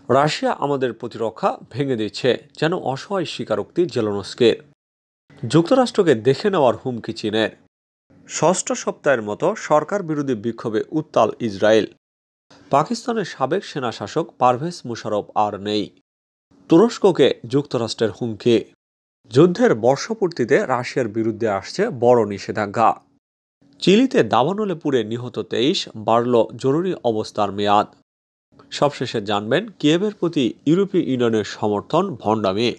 Russia আমাদের প্রতিরক্ষা ভেঙে দিচ্ছে, যেন অসহায় স্বীকারোক্তি জেলেনস্কির। যুক্তরাষ্ট্রকে দেখে নেওয়ার হুমকি চীনের। ষষ্ঠ সপ্তাহের মতো সরকার বিরোধী বিক্ষোভে উত্তাল ইসরায়েল। পাকিস্তানের সাবেক সেনাশাসক পারভেজ মুশারফ আর নেই। তুরস্ককে যুক্তরাষ্ট্রের হুমকি। যুদ্ধের বর্ষপূর্তিতে রাশিয়ার বিরুদ্ধে আসছে বড় নিষেধাজ্ঞা। চিলিতে দাবানলে পুড়ে নিহত 23, বাড়ল জরুরি অবস্থার মেয়াদ। সবশেষে জানবেন কিয়েভের প্রতি ইউরোপীয় ইউনিয়নের সমর্থন ভণ্ডামি।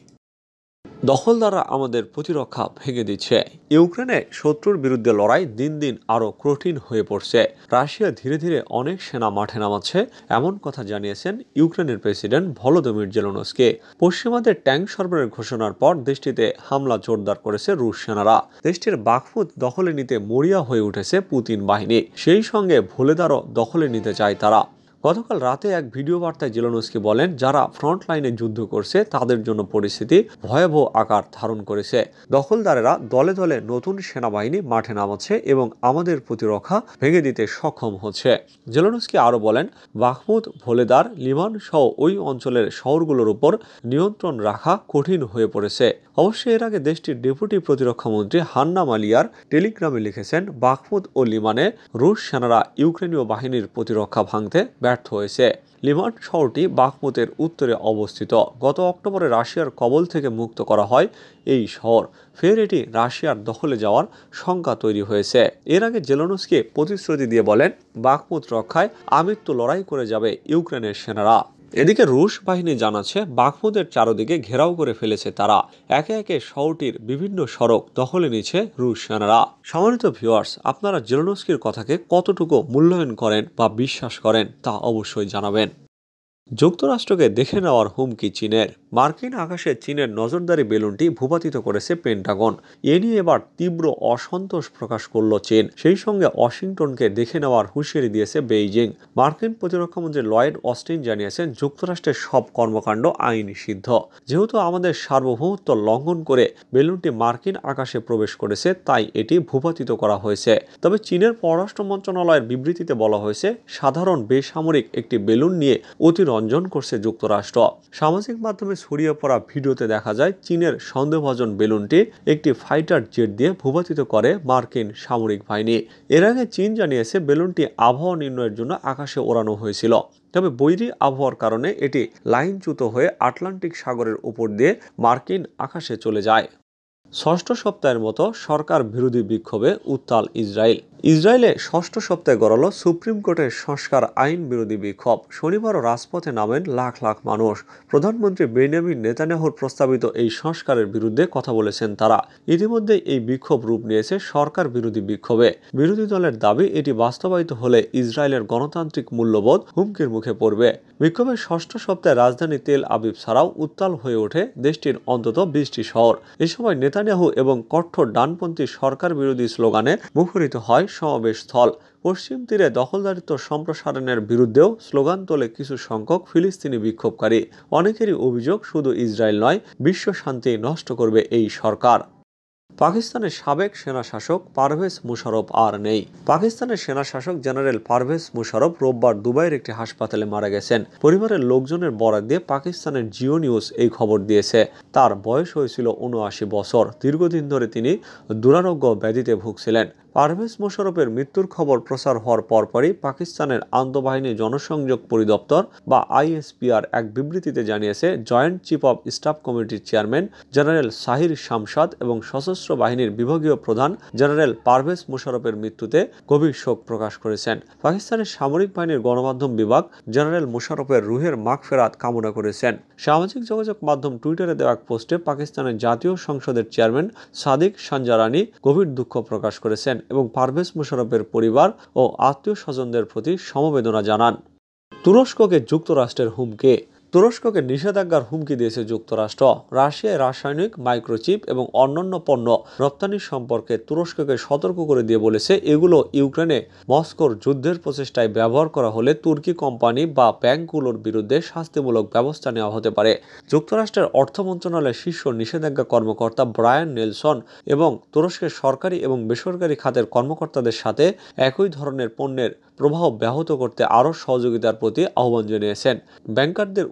দখলদাররা আমাদের প্রতিরক্ষা ভেঙে দিচ্ছে। ইউক্রেনে শত্রুর বিরুদ্ধে লড়াই দিন দিন আরও কঠিন হয়ে পড়ছে। রাশিয়া ধীরে ধীরে অনেক সেনা মাঠে নামাচ্ছে, এমন কথা জানিয়েছেন ইউক্রেনের প্রেসিডেন্ট ভলোদিমির জেলেনস্কি। পশ্চিমাদের ট্যাঙ্ক সরবরাহের ঘোষণার পর দেশটিতে হামলা জোরদার করেছে রুশ সেনারা। দেশটির বাখমুত দখলে নিতে মরিয়া হয়ে উঠেছে পুতিন বাহিনী। সেই সঙ্গে ভোলেদারও দখলে নিতে চায় তারা। গতকাল রাতে এক ভিডিও বার্তায় জেলেনস্কি বলেন, যারা ফ্রন্ট লাইনে যুদ্ধ করছে তাদের জন্য পরিস্থিতি ভয়াবহ আকার ধারণ করেছে। দখলদারেরা দলে দলে নতুন সেনাবাহিনী মাঠে নামাচ্ছে এবং আমাদের প্রতিরক্ষা ভেঙে দিতে সক্ষম হচ্ছে। জেলেনস্কি আরও বলেন, বাখমুত, ভোলেদার, লিমান সহ ওই অঞ্চলের শহরগুলোর উপর নিয়ন্ত্রণ রাখা কঠিন হয়ে পড়েছে। অবশ্য এর আগে দেশটির ডেপুটি প্রতিরক্ষা মন্ত্রী হান্না মালিয়ার টেলিগ্রামে লিখেছেন, বাখমুত ও লিমানে রুশ সেনারা ইউক্রেনীয় বাহিনীর প্রতিরক্ষা ভাঙতে ব্যর্থ হয়েছে। লিমান শহরটি বাখমুতের উত্তরে অবস্থিত। গত অক্টোবরে রাশিয়ার কবল থেকে মুক্ত করা হয় এই শহর। ফের এটি রাশিয়ার দখলে যাওয়ার শঙ্কা তৈরি হয়েছে। এর আগে জেলেনস্কি প্রতিশ্রুতি দিয়ে বলেন, বাখমুত রক্ষায় আমৃত্যু লড়াই করে যাবে ইউক্রেনের সেনারা। এদিকে রুশ বাহিনী জানাচ্ছে, বাখমুতের চারদিকে ঘেরাও করে ফেলেছে তারা। একে একে শহরটির বিভিন্ন সড়ক দখলে নিচ্ছে রুশ সেনারা। সম্মানিত ভিউয়ার্স, আপনারা জেলেনস্কির কথাকে কতটুকু মূল্যায়ন করেন বা বিশ্বাস করেন তা অবশ্যই জানাবেন। যুক্তরাষ্ট্রকে দেখে নেওয়ার হুমকি চীনের। মার্কিন আকাশে চীনের নজরদারি বেলুনটি ভূপাতিত করেছে পেন্টাগন। এ নিয়ে এবার তীব্র অসন্তোষ প্রকাশ করল চীন। সেই সঙ্গে ওয়াশিংটনকে দেখে নেওয়ার হুঁশিয়ারি দিয়েছে বেইজিং। মার্কিন প্রতিরক্ষামন্ত্রী লয়েড অস্টিন জানিয়েছেন, যুক্তরাষ্ট্রের সব কর্মকাণ্ড আইন নিষিদ্ধ। যেহেতু আমাদের সার্বভৌমত্ব লঙ্ঘন করে বেলুনটি মার্কিন আকাশে প্রবেশ করেছে, তাই এটি ভূপাতিত করা হয়েছে। তবে চীনের পররাষ্ট্র মন্ত্রণালয়ের বিবৃতিতে বলা হয়েছে, সাধারণ বেসামরিক একটি বেলুন নিয়ে অতিরঞ্জন করছে যুক্তরাষ্ট্র। সামাজিক মাধ্যমে ছড়িয়ে পড়া ভিডিওতে দেখা যায়, চীনের সন্দেহভাজন বেলুনটি একটি ফাইটার জেট দিয়ে ভূপাতিত করে মার্কিন সামরিক বাহিনী। এর আগে চীন জানিয়েছে, বেলুনটি আবহাওয়া নির্ণয়ের জন্য আকাশে ওড়ানো হয়েছিল। তবে বৈরী আবহাওয়ার কারণে এটি লাইনচ্যুত হয়ে আটলান্টিক সাগরের উপর দিয়ে মার্কিন আকাশে চলে যায়। ষষ্ঠ সপ্তাহের মতো সরকার বিরোধী বিক্ষোভে উত্তাল ইসরায়েল। ইসরায়েলে ষষ্ঠ সপ্তাহে গড়ালো সুপ্রিম কোর্টের সংস্কার আইন বিরোধী বিক্ষোভ। শনিবারও রাজপথে নামেন লাখ লাখ মানুষ। প্রধানমন্ত্রী বেনিয়ামিন নেতানিয়াহুর প্রস্তাবিত এই সংস্কারের বিরুদ্ধে কথা বলেছেন তারা। ইতিমধ্যে এই বিক্ষোভ রূপ নিয়েছে সরকার বিরোধী বিক্ষোভে। বিরোধী দলের দাবি, এটি বাস্তবায়িত হলে ইসরায়েলের গণতান্ত্রিক মূল্যবোধ হুমকির মুখে পড়বে। বিক্ষোভের ষষ্ঠ সপ্তাহে রাজধানী তেল আবিব ছাড়াও উত্তাল হয়ে ওঠে দেশটির অন্তত 20টি শহর। এ সময় নেতানিয়াহু এবং কঠোর ডানপন্থী সরকার বিরোধী স্লোগানে মুখরিত হয় সমাবেশ স্থল। পশ্চিম তীরে দখলদারিত্ব সম্প্রসারণের বিরুদ্ধেও স্লোগান তোলে কিছু সংখ্যক ফিলিস্তিনি বিক্ষোভকারী। অনেকেরই অভিযোগ, শুধু ইসরায়েল নয়, বিশ্ব শান্তি নষ্ট করবে এই সরকার। পাকিস্তানের সাবেক সেনাশাসক পারভেজ মুশারফ আর নেই। পাকিস্তানের সেনাশাসক জেনারেল পারভেজ মুশারফ রোববার দুবাইয়ের একটি হাসপাতালে মারা গেছেন। পরিবারের লোকজনের বরাত দিয়ে পাকিস্তানের জিও নিউজ এই খবর দিয়েছে। তার বয়স হয়েছিল 79 বছর। দীর্ঘদিন ধরে তিনি দুরারোগ্য ব্যাধিতে ভুগছিলেন। পারভেজ মুশারফের মৃত্যুর খবর প্রচার হওয়ার পরপরই পাকিস্তানের আন্তঃবাহিনী জনসংযোগ পরিদপ্তর বা আইএসপিআর এক বিবৃতিতে জানিয়েছে, জয়েন্ট চিফ অব স্টাফ কমিটির চেয়ারম্যান জেনারেল সাহির শামসাদ এবং সশস্ত্র বাহিনীর বিভাগীয় প্রধান জেনারেল পারভেজ মুশারফের মৃত্যুতে গভীর শোক প্রকাশ করেছেন। পাকিস্তানের সামরিক বাহিনীর গণমাধ্যম বিভাগ জেনারেল মুশারফের রুহের মাগফিরাত কামনা করেছেন। সামাজিক যোগাযোগ মাধ্যম টুইটারে দেওয়া এক পোস্টে পাকিস্তানের জাতীয় সংসদের চেয়ারম্যান সাদিক সানজারানি গভীর দুঃখ প্রকাশ করেছেন এবং পারভেজ মুশারফের পরিবার ও আত্মীয় স্বজনদের প্রতি সমবেদনা জানান। তুরস্ককে যুক্তরাষ্ট্রের হুমকি। তুরস্ককে নিষেধাজ্ঞার হুমকি দিয়েছে যুক্তরাষ্ট্র। রাশিয়ায় রাসায়নিক, মাইক্রোচিপ এবং অন্যান্য পণ্য রপ্তানির সম্পর্কে তুরস্ককে সতর্ক করে দিয়ে বলেছে, এগুলো ইউক্রেনে মস্কোর যুদ্ধের প্রচেষ্টায় ব্যবহার করা হলে তুর্কি কোম্পানি বা ব্যাংকগুলোর বিরুদ্ধে শাস্তিমূলক ব্যবস্থা নেওয়া হতে পারে। যুক্তরাষ্ট্রের অর্থ মন্ত্রণালয়ের শীর্ষ নিষেধাজ্ঞা কর্মকর্তা ব্রায়ান নেলসন এবং তুরস্কের সরকারি এবং বেসরকারি খাতের কর্মকর্তাদের সাথে একই ধরনের পণ্যের প্রবাহ ব্যাহত করতে আরও সহযোগিতার প্রতি আহ্বান জানিয়েছেন। ব্যাংকারদের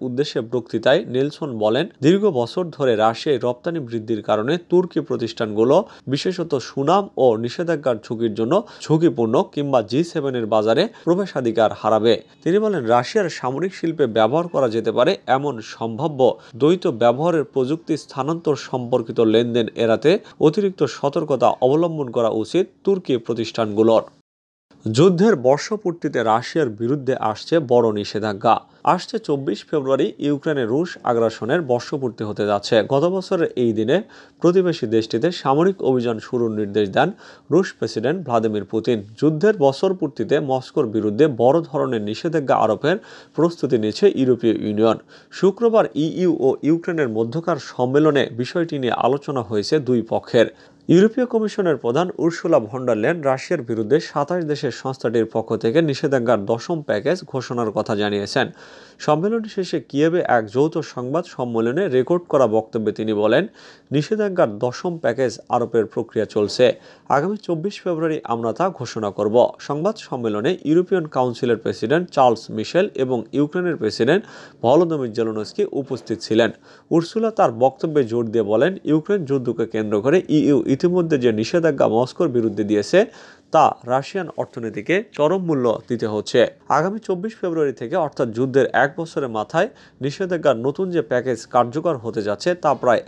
উদ্দেশ্যে বক্তৃতায় নেলসন বলেন, দীর্ঘ বছর ধরে রাশিয়ায় রপ্তানি বৃদ্ধির কারণে তুর্কি প্রতিষ্ঠানগুলো বিশেষত সুনাম ও নিষেধাজ্ঞার ঝুঁকির জন্য ঝুঁকিপূর্ণ কিংবা G7 এর বাজারে প্রবেশাধিকার হারাবে। তিনি বলেন, রাশিয়ার সামরিক শিল্পে ব্যবহার করা যেতে পারে এমন সম্ভাব্য দ্বৈত ব্যবহারের প্রযুক্তি স্থানান্তর সম্পর্কিত লেনদেন এড়াতে অতিরিক্ত সতর্কতা অবলম্বন করা উচিত তুর্কি প্রতিষ্ঠানগুলোর। যুদ্ধের বর্ষপূর্তিতে রাশিয়ার বিরুদ্ধে আসছে বড় নিষেধাজ্ঞা। আসছে 24 ফেব্রুয়ারি ইউক্রেনে রুশ আগ্রাসনের বর্ষপূর্তি হতে যাচ্ছে। গত বছরের এই দিনে প্রতিবেশী দেশটিতে সামরিক অভিযান শুরুর নির্দেশ দেন রুশ প্রেসিডেন্ট ভ্লাদিমির পুতিন। যুদ্ধের বছরপূর্তিতে মস্কোর বিরুদ্ধে বড় ধরনের নিষেধাজ্ঞা আরোপের প্রস্তুতি নিচ্ছে ইউরোপীয় ইউনিয়ন। শুক্রবার ইইউ ও ইউক্রেনের মধ্যকার সম্মেলনে বিষয়টি নিয়ে আলোচনা হয়েছে দুই পক্ষের। ইউরোপীয় কমিশনের প্রধান উর্সুলা ভন ডার লেয়েন রাশিয়ার বিরুদ্ধে 27 দেশের সংস্থাটির পক্ষ থেকে নিষেধাজ্ঞার 10ম প্যাকেজ ঘোষণার কথা জানিয়েছেন। সম্মেলন শেষে কিয়েভে এক যৌথ সংবাদ সম্মেলনে রেকর্ড করা বক্তব্যে তিনি বলেন, নিষেধাজ্ঞার 10ম প্যাকেজ আরোপের প্রক্রিয়া চলছে। আগামী 24 ফেব্রুয়ারি আমরা তা ঘোষণা করব। সংবাদ সম্মেলনে ইউরোপিয়ান কাউন্সিলের প্রেসিডেন্ট চার্লস মিশেল এবং ইউক্রেনের প্রেসিডেন্ট ভলোদিমির জেলেনস্কি উপস্থিত ছিলেন। উর্সুলা তার বক্তব্যে জোর দিয়ে বলেন, ইউক্রেন যুদ্ধকে কেন্দ্র করে ইইউ ইতিমধ্যে যে নিষেধাজ্ঞা মস্কোর বিরুদ্ধে দিয়েছে তা রাশিয়ান অর্থনীতিকে চরম মূল্য দিতে হচ্ছে। আগামী 24 ফেব্রুয়ারি থেকে অর্থাৎ যুদ্ধের এক বছরের মাথায় নিষেধাজ্ঞার নতুন যে প্যাকেজ কার্যকর হতে যাচ্ছে তা প্রায়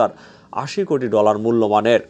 $1080 কোটি মূল্যমানের।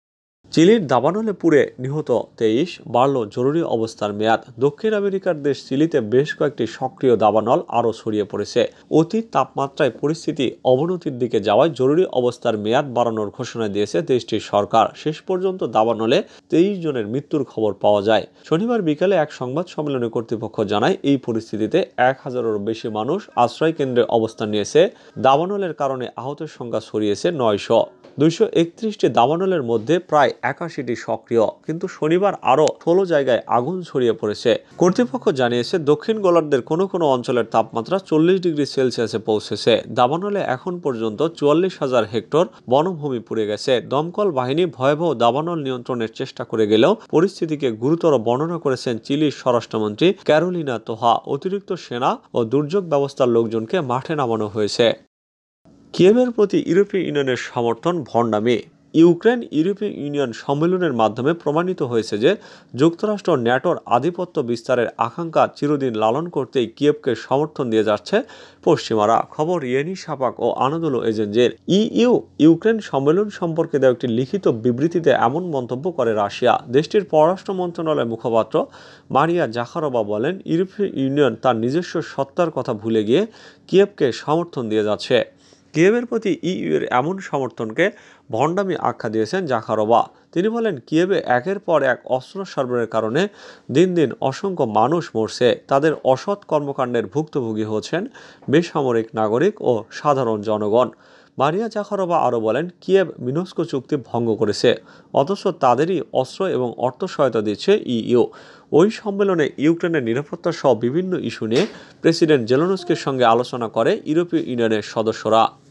চিলির দাবানলে পুড়ে নিহত 23, বাড়ল জরুরি অবস্থার মেয়াদ। দক্ষিণ আমেরিকার দেশ চিলিতে বেশ কয়েকটি সক্রিয় দাবানল আরও ছড়িয়ে পড়েছে। অতি তাপমাত্রায় পরিস্থিতি অবনতির দিকে যাওয়ায় জরুরি অবস্থার মেয়াদ বাড়ানোর ঘোষণা দিয়েছে দেশটির সরকার। শেষ পর্যন্ত দাবানলে 23 জনের মৃত্যুর খবর পাওয়া যায়। শনিবার বিকালে এক সংবাদ সম্মেলনে কর্তৃপক্ষ জানায়, এই পরিস্থিতিতে 1000-এরও বেশি মানুষ আশ্রয় কেন্দ্রে অবস্থান নিয়েছে। দাবানলের কারণে আহতের সংখ্যা ছড়িয়েছে 900। 231টি দাবানলের মধ্যে প্রায় 81টি সক্রিয়, কিন্তু শনিবার আরও 16 জায়গায় আগুন ছড়িয়ে পড়েছে। কর্তৃপক্ষ জানিয়েছে, দক্ষিণ গোলার্ধের কোনো কোনো অঞ্চলের তাপমাত্রা 40 ডিগ্রি সেলসিয়াসে পৌঁছেছে। দাবানলে এখন পর্যন্ত 44,000 হেক্টর বনভূমি পুড়ে গেছে। দমকল বাহিনী ভয়াবহ দাবানল নিয়ন্ত্রণের চেষ্টা করে গেলেও পরিস্থিতিকে গুরুতর বর্ণনা করেছেন চিলির স্বরাষ্ট্রমন্ত্রী ক্যারোলিনা তোহা। অতিরিক্ত সেনা ও দুর্যোগ ব্যবস্থার লোকজনকে মাঠে নামানো হয়েছে। কিয়েভের প্রতি ইউরোপীয় ইউনিয়নের সমর্থন ভণ্ডামি। ইউক্রেন ইউরোপীয় ইউনিয়ন সম্মেলনের মাধ্যমে প্রমাণিত হয়েছে যে যুক্তরাষ্ট্র ন্যাটোর আধিপত্য বিস্তারের আকাঙ্ক্ষা চিরদিন লালন করতেই কিয়েভকে সমর্থন দিয়ে যাচ্ছে পশ্চিমারা। খবর ইয়েনি শাপাক ও আনাদোলু এজেন্সির। ইউক্রেন সম্মেলন সম্পর্কে দেওয়া একটি লিখিত বিবৃতিতে এমন মন্তব্য করে রাশিয়া। দেশটির পররাষ্ট্র মন্ত্রণালয়ের মুখপাত্র মারিয়া জাখারোভা বলেন, ইউরোপীয় ইউনিয়ন তার নিজস্ব সত্তার কথা ভুলে গিয়ে কিয়েভকে সমর্থন দিয়ে যাচ্ছে। কিয়েভের প্রতি ইইউ এর এমন সমর্থনকে ভণ্ডামি আখ্যা দিয়েছেন জাখারোভা। তিনি বলেন, কিয়েভে একের পর এক অস্ত্র সরবরাহের কারণে দিন দিন অসংখ্য মানুষ মরছে। তাদের অসৎ কর্মকাণ্ডের ভুক্তভোগী হচ্ছেন বেসামরিক নাগরিক ও সাধারণ জনগণ। মারিয়া জাখারোভা আরও বলেন, কিয়েভ মিনস্ক চুক্তি ভঙ্গ করেছে, অথচ তাদেরই অস্ত্র এবং অর্থ সহায়তা দিচ্ছে ইইউ। ওই সম্মেলনে ইউক্রেনের নিরাপত্তা সহ বিভিন্ন ইস্যু নিয়ে প্রেসিডেন্ট জেলেনস্কির সঙ্গে আলোচনা করে ইউরোপীয় ইউনিয়নের সদস্যরা।